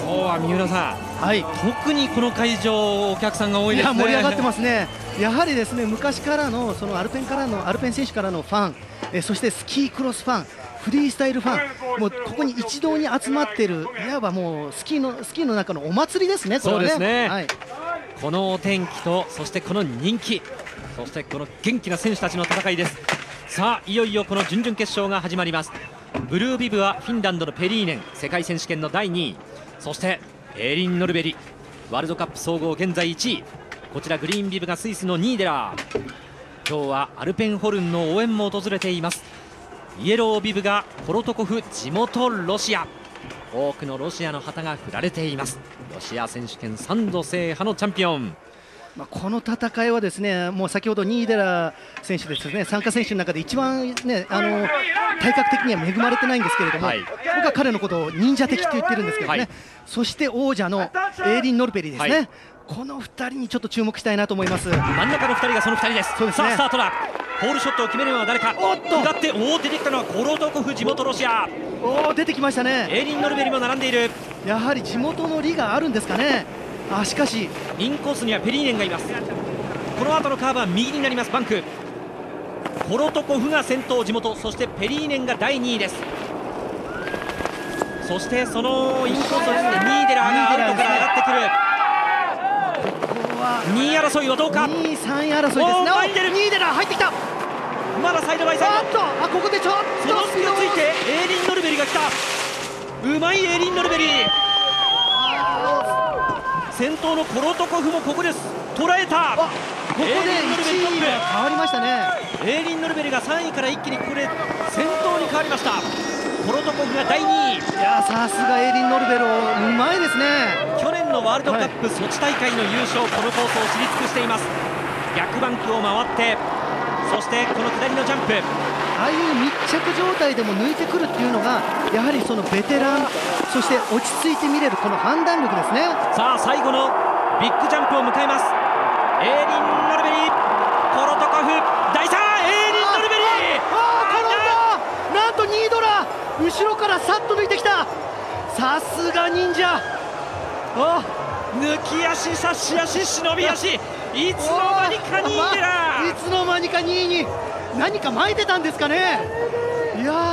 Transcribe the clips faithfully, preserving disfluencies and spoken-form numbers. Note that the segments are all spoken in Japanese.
今日は三浦さん、はい、特にこの会場お客さんが多いですね。 いや盛り上がってますね。やはりですね、昔からのそのアルペンからのアルペン選手からのファン、えそしてスキークロスファン、フリースタイルファン、もうここに一堂に集まっている、いわばもうスキーのスキーの中のお祭りですね。これはね、 そうですね、 はい、 このお天気とそしてこの人気、そしてこの元気な選手たちの戦いです。さあいよいよこの準々決勝が始まります。ブルービブはフィンランドのペリーネン、世界選手権のだいにい、そしてエーリン・ノルベリ、ワールドカップ総合現在いちい、こちらグリーンビブがスイスのニーデラー。今日はアルペンホルンの応援も訪れています。イエロービブがコロトコフ、地元ロシア、多くのロシアの旗が振られています。ロシア選手権さんど制覇のチャンピオン。 まあこの戦いはですね、もう先ほどニーデラ選手ですね、参加選手の中で一番ね、あの体格的には恵まれてないんですけれども、はい、僕は彼のことを忍者的と言ってるんですけどね、はい、そして王者のエーリン・ノルベリですね、はい、このふたりにちょっと注目したいなと思います。 真ん中のふたりがそのふたりです。 そうですね、 さあスタートだ。ホールショットを決めるのは誰か。 おっと下っておお出てきたのはコロトコフ、地元ロシア。 おお出てきましたね。 エーリン・ノルベリも並んでいる。 やはり地元の利があるんですかね。あしかしインコースにはペリーネンがいます。この後のカーブは右になります。バンク、コロトコフが先頭、地元、そしてペリーネンがだいにいです。そしてそのインコースをですね、ニーデラーがアウトから上がってくる。ここはにい争いはどうか。 にいさんい争いですね。 前に出る。 ニーデラー入ってきた。 まだサイドバイサイド。 あっとあここでちょっとその隙をついてエーリン・ノルベリが来た。うまいエーリン・ノルベリ。先頭のコロトコフもここです。捉えた。 ここでいちいが変わりましたね。 エーリン・ノルベリがさんいから一気にこれ先頭に変わりました。コロトコフがだいにい。いやさすがエーリン・ノルベロ、うまいですね。 去年のワールドカップ、はい、ソチ大会の優勝、このコースを知り尽くしています。逆バンクを回って、そしてこの下りのジャンプ、 ああいう密着状態でも抜いてくるっていうのがやはりそのベテラン、そして落ち着いて見れるこの判断力ですね。さあ最後のビッグジャンプを迎えます。エーリン・ノルベリ、コロトコフだいさん、エーリン・ノルベリ。 ああ転んだ。なんとニードラ後ろからさっと抜いてきた。さすが忍者。 あ抜き足、差し足、忍び足、いつの間にかニーデラ。 いつの間にかにいに何か巻いてたんですかね。いや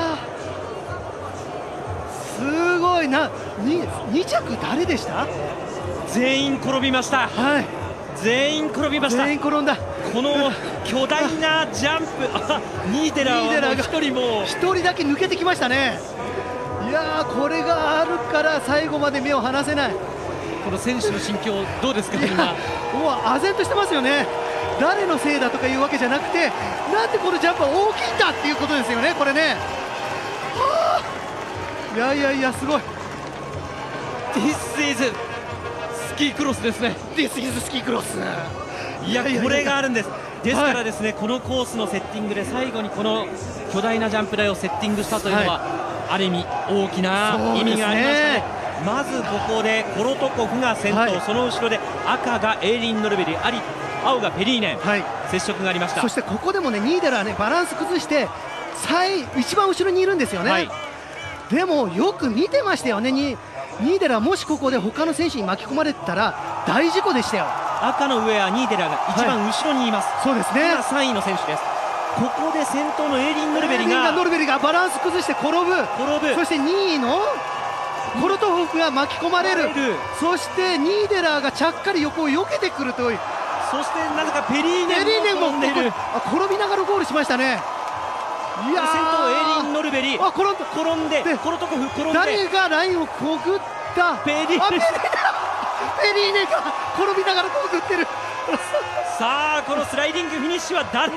すごいな。 に, に着誰でした。 全員転びました。 はい、 全員転びました。 全員転んだ。 この巨大なジャンプ、あニーデラーはひとりもひとりだけ抜けてきましたね。いやーこれがあるから最後まで目を離せない。 この選手の心境どうですか。今もう唖然としてますよね。誰のせいだとかいうわけじゃなくて、なんでこのジャンプは大きいんだっていうことですよね。これね、はあ、いやいやいやすごい。 This is スキークロスですね。 This is スキークロス。 いやこれがあるんです。ですからですね、はい、このコースのセッティングで最後にこの巨大なジャンプ台をセッティングしたというのは、はい、ある意味大きな意味がありましたね。まずここでコロトコフが先頭、はい、その後ろで赤がエーリン・ノルベリ、あり青がペリーネン、はい、接触がありました。 そしてここでもねニーデラーねバランス崩して最一番後ろにいるんですよね、はい、でもよく見てましたよね。ニニーデラーもしここで他の選手に巻き込まれてたら大事故でしたよ。 赤の上はニーデラーが一番後ろにいます、はい、 そうですね。 今さんいの選手です。ここで先頭のエーリン・ノルベリがエーリンがノルベリがバランス崩して転ぶ転ぶ。 そしてにいのコロトホフが巻き込まれる。そしてニーデラーがちゃっかり横を避けてくるという。 そしてなぜかペリーネンも転んでいる。 あ転びながらゴールしましたね。 いや先頭エーリン・ノルベリ、 あ転ん転んでコロトコフ転んで、 誰がラインをくぐったペリーネンペリーネンが転びながらくぐってるさあこのスライディングフィニッシュは誰か。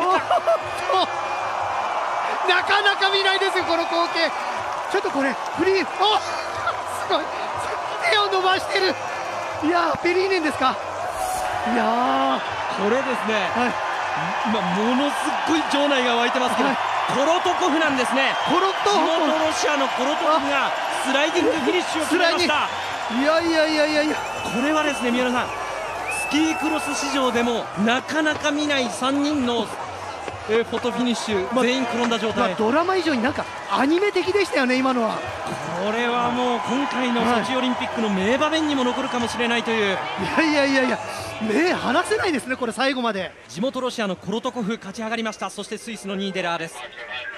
なかなか見ないですよこの光景。ちょっとこれフリー、おすごい手を伸ばしてる。いやーペリーネンですか。いやこれですね、はい、まものすごい場内が沸いてますけど、はい、コロトコフなんですね。 コロト地元ロシアのコロトコフがスライディングフィニッシュを決めました。 いやいやいやいやいや、 これはですね三浦さん、スキークロス史上でもなかなか見ないさんにんのえーフォトフィニッシュ、 まあ全員転んだ状ま態、 あ、ドラマ以上になんかアニメ的でしたよね、今のは。 これはもう今回のソチオリンピックの名場面にも残るかもしれないという、 いやいやいやいや、目離せないですね、これ最後まで。 地元ロシアのコロトコフ勝ち上がりました。そしてスイスのニーデラーです。